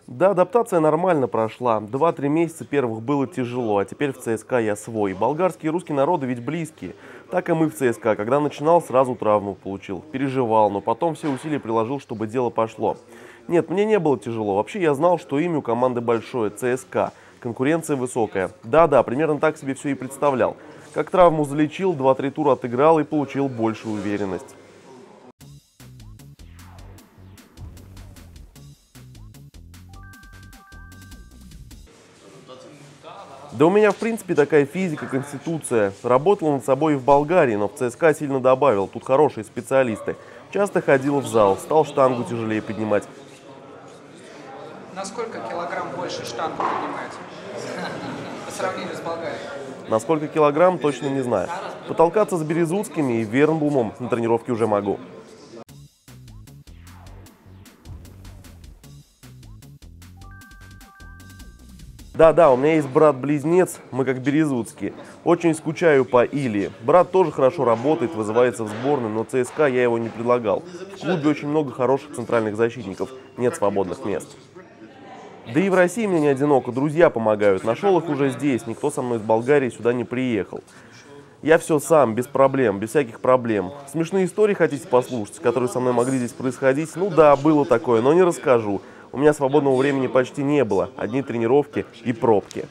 Да, адаптация нормально прошла. 2-3 месяца первых было тяжело, а теперь в ЦСКА я свой. Болгарские и русские народы ведь близкие. Так и мы в ЦСКА. Когда начинал, сразу травму получил. Переживал, но потом все усилия приложил, чтобы дело пошло. Нет, мне не было тяжело. Вообще я знал, что имя у команды большое – ЦСКА. Конкуренция высокая. Да-да, примерно так себе все и представлял. Как травму залечил, 2-3 тура отыграл и получил большую уверенность. Да у меня в принципе такая физика, конституция. Работал над собой и в Болгарии, но в ЦСКА сильно добавил. Тут хорошие специалисты. Часто ходил в зал, стал штангу тяжелее поднимать. На сколько килограмм больше штангу поднимаете по сравнению с Болгарией? На сколько килограмм, точно не знаю. Потолкаться с Березутскими и Вернбумом на тренировке уже могу. Да, у меня есть брат-близнец, мы как Березутские. Очень скучаю по Илии. Брат тоже хорошо работает, вызывается в сборную, но ЦСКА я его не предлагал. В клубе очень много хороших центральных защитников, нет свободных мест. Да и в России мне не одиноко, друзья помогают. Нашел их уже здесь, никто со мной из Болгарии сюда не приехал. Я все сам, без проблем, без всяких проблем. Смешные истории хотите послушать, которые со мной могли здесь происходить? Ну да, было такое, но не расскажу. У меня свободного времени почти не было, одни тренировки и пробки.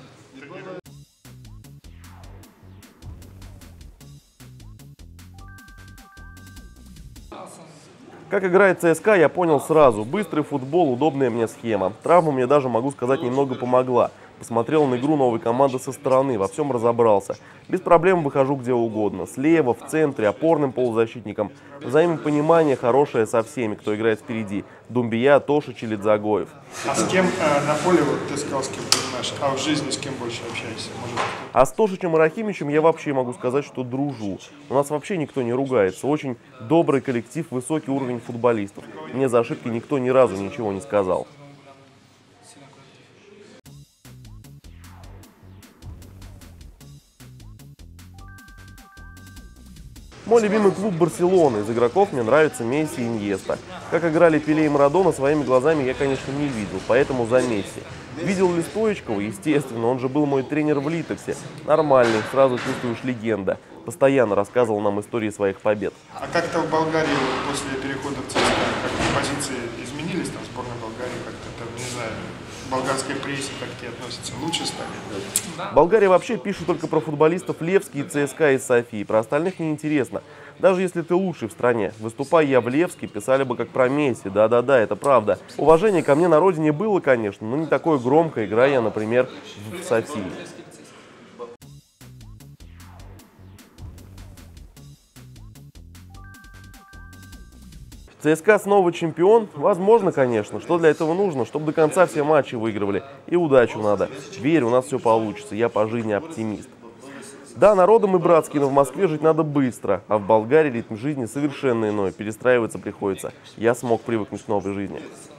Как играет ЦСКА, я понял сразу. Быстрый футбол, удобная мне схема. Травма мне даже, могу сказать, немного помогла. Посмотрел на игру новой команды со стороны, во всем разобрался. Без проблем выхожу где угодно. Слева, в центре, опорным полузащитником. Взаимопонимание хорошее со всеми, кто играет впереди. Думбия, Тошич или Дзагоев. А с кем на поле, вот ты сказал, с кем понимаешь, а в жизни с кем больше общаешься? А с Тошичем и Рахимичем я вообще могу сказать, что дружу. У нас вообще никто не ругается. Очень добрый коллектив, высокий уровень футболистов. Мне за ошибки никто ни разу ничего не сказал. Мой любимый клуб Барселона. Из игроков мне нравятся Месси и Иньеста. Как играли Пеле и Марадона, своими глазами я, конечно, не видел, поэтому за Месси. Видел ли Стоичкова? Естественно, он же был мой тренер в Литексе. Нормальный, сразу чувствуешь легенда. Постоянно рассказывал нам истории своих побед. А как-то в Болгарии после перехода в ЦСКА, как позиции изменились, там сборная Болгарии, как-то, не знаю, в болгарской прессе как к тебе относятся, лучше стали? В Болгарии вообще пишут только про футболистов Левски, ЦСКА и Софии. Про остальных неинтересно. Даже если ты лучший в стране. Выступая я в Левске, писали бы как про Месси. Да, это правда. Уважение ко мне на родине было, конечно, но не такое громкое, играя я, например, в Софии. ЦСКА снова чемпион? Возможно, конечно. Что для этого нужно? Чтобы до конца все матчи выигрывали. И удачу надо. Верю, у нас все получится. Я по жизни оптимист. Да, народом мы братские, но в Москве жить надо быстро. А в Болгарии ритм жизни совершенно иной. Перестраиваться приходится. Я смог привыкнуть к новой жизни.